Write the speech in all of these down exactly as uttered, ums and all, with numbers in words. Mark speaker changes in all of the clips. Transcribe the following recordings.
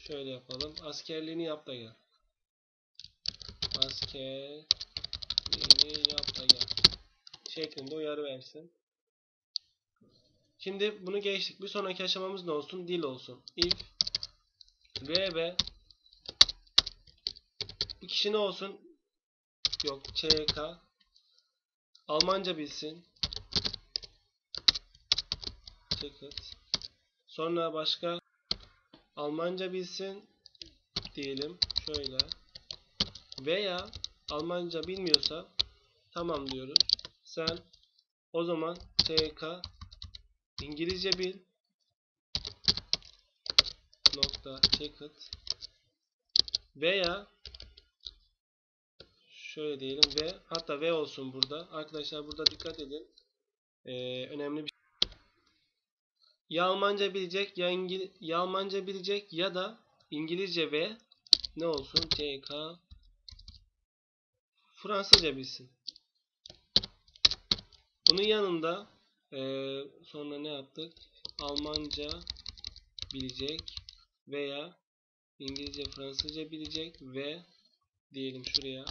Speaker 1: Şöyle yapalım. Askerliğini yap da gel. Askerliğini yap da gel. Şeklinde uyarı versin. Şimdi bunu geçtik. Bir sonraki aşamamız ne olsun? Dil olsun. If R ve bu kişi ne olsun? Yok. Ç K Almanca bilsin. Ticket. Sonra başka Almanca bilsin diyelim. Şöyle. Veya Almanca bilmiyorsa tamam diyoruz. Sen o zaman T K İngilizce bil nokta ticket veya şöyle diyelim ve hatta V olsun burada. Arkadaşlar burada dikkat edin. Ee, önemli bir şey. Ya Almanca bilecek ya, İngil ya Almanca bilecek ya da İngilizce ve ne olsun? T K Fransızca bilsin. Bunun yanında e, sonra ne yaptık? Almanca bilecek veya İngilizce, Fransızca bilecek ve diyelim şuraya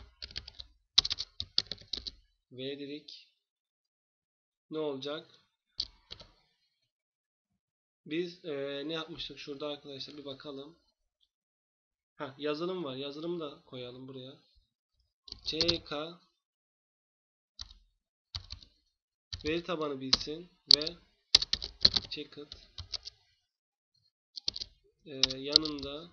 Speaker 1: V dedik. Ne olacak? Biz e, ne yapmıştık şurada arkadaşlar bir bakalım. Heh, yazılım var. Yazılımı da koyalım buraya. C K veri tabanı bilsin ve Checkit e, yanında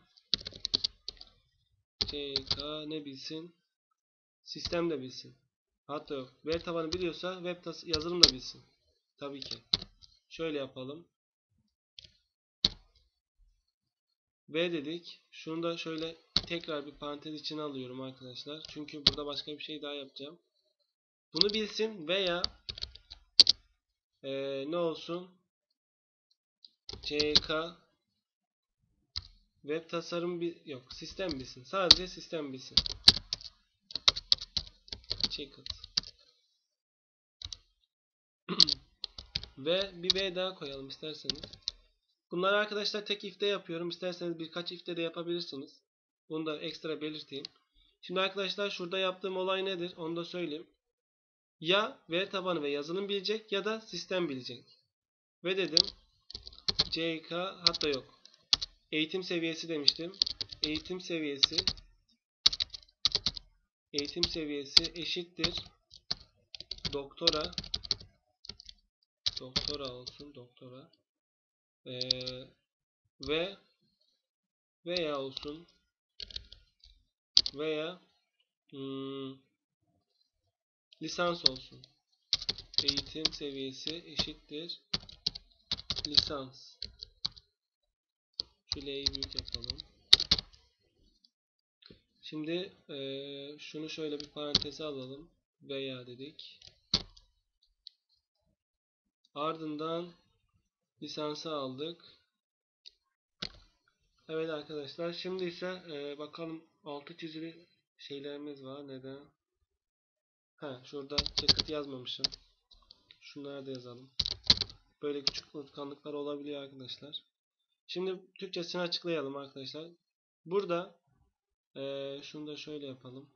Speaker 1: C K ne bilsin? Sistem de bilsin. Hatta yok. Veri tabanı biliyorsa web yazılım da bilsin. Tabii ki. Şöyle yapalım. V dedik. Şunu da şöyle tekrar bir parantez içine alıyorum arkadaşlar. Çünkü burada başka bir şey daha yapacağım. Bunu bilsin veya ee, ne olsun? C K web tasarım bir yok. Sistem bilsin. Sadece sistem bilsin. Check it. Ve bir V daha koyalım isterseniz. Bunları arkadaşlar tek if'te yapıyorum. İsterseniz birkaç if'te de yapabilirsiniz. Bunu da ekstra belirteyim. Şimdi arkadaşlar şurada yaptığım olay nedir? Onu da söyleyeyim. Ya veri tabanı ve yazılım bilecek ya da sistem bilecek. Ve dedim C K hatta yok. Eğitim seviyesi demiştim. Eğitim seviyesi eğitim seviyesi eşittir doktora doktora olsun doktora ee, ve veya olsun veya hmm, lisans olsun. Eğitim seviyesi eşittir lisans. Şu L'yi büyük yapalım. Şimdi ee, şunu şöyle bir paranteze alalım. Veya dedik. Ardından lisansı aldık. Evet arkadaşlar. Şimdi ise ee, bakalım altı çizili şeylerimiz var. Neden? Ha, şurada ticket yazmamışım. Şunları da yazalım. Böyle küçük unutkanlıklar olabiliyor arkadaşlar. Şimdi Türkçesini açıklayalım arkadaşlar. Burada ee, şunu da şöyle yapalım.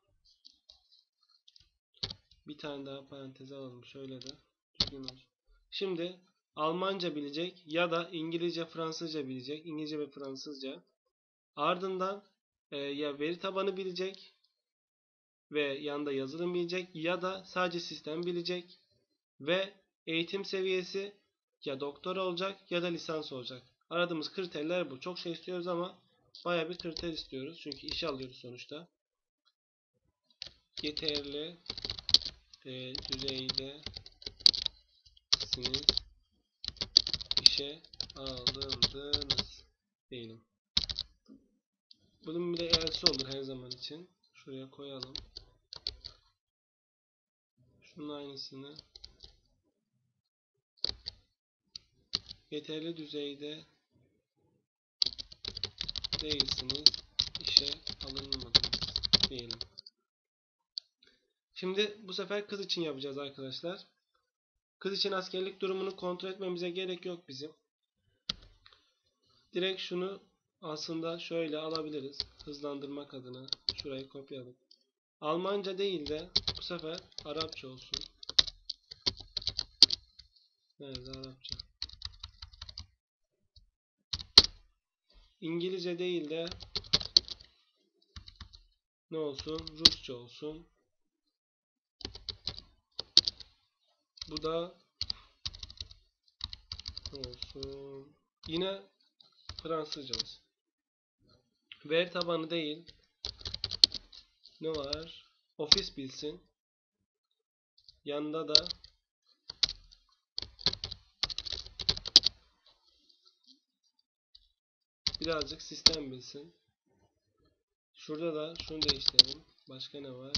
Speaker 1: Bir tane daha paranteze alalım. Şöyle de düzgün olsun. Şimdi Almanca bilecek ya da İngilizce, Fransızca bilecek. İngilizce ve Fransızca. Ardından e, ya veri tabanı bilecek ve yanında yazılım bilecek ya da sadece sistem bilecek ve eğitim seviyesi ya doktora olacak ya da lisans olacak. Aradığımız kriterler bu. Çok şey istiyoruz ama baya bir kriter istiyoruz. Çünkü işe alıyoruz sonuçta. Yeterli e, düzeydesiniz işe alındınız diyelim. Bunun bir de eğersi olur her zaman için. Şuraya koyalım. Şunun aynısını. Yeterli düzeyde değilsiniz. İşe alınmadınız diyelim. Şimdi bu sefer kız için yapacağız arkadaşlar. Kız için askerlik durumunu kontrol etmemize gerek yok bizim. Direkt şunu aslında şöyle alabiliriz. Hızlandırmak adına şurayı kopyaladık. Almanca değil de bu sefer Arapça olsun. Nerede Arapça? İngilizce değil de ne olsun? Rusça olsun. Bu da ne olsun? Yine Fransızca olsun. Veri tabanı değil. Ne var? Ofis bilsin. Yanında da birazcık sistem bilsin. Şurada da şunu değiştirelim. Başka ne var?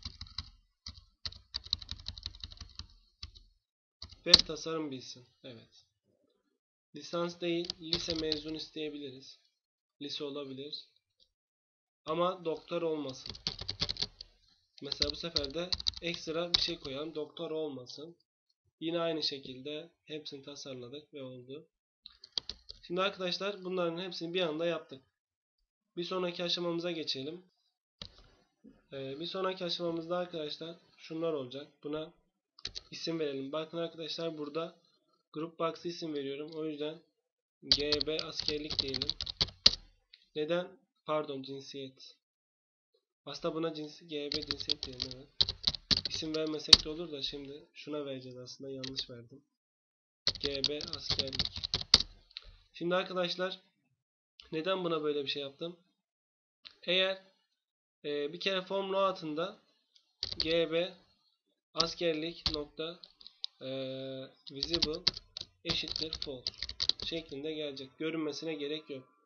Speaker 1: Web tasarım bilsin. Evet. Lisans değil, lise mezun isteyebiliriz. Lise olabilir. Ama doktor olmasın. Mesela bu sefer de ekstra bir şey koyalım. Doktor olmasın. Yine aynı şekilde hepsini tasarladık ve oldu. Şimdi arkadaşlar bunların hepsini bir anda yaptık. Bir sonraki aşamamıza geçelim. Ee, bir sonraki aşamamızda arkadaşlar şunlar olacak. Buna isim verelim. Bakın arkadaşlar burada Group Box'a isim veriyorum. O yüzden G B askerlik diyelim. Neden? Pardon, cinsiyet. Aslında buna cins G B cinsiyet diyelim, evet. İsim vermesek de olur da şimdi şuna vereceğiz, aslında yanlış verdim. G B askerlik. Şimdi arkadaşlar neden buna böyle bir şey yaptım? Eğer e, bir kere form altında G B askerlik nokta e, visible eşittir false şeklinde gelecek. Görünmesine gerek yok.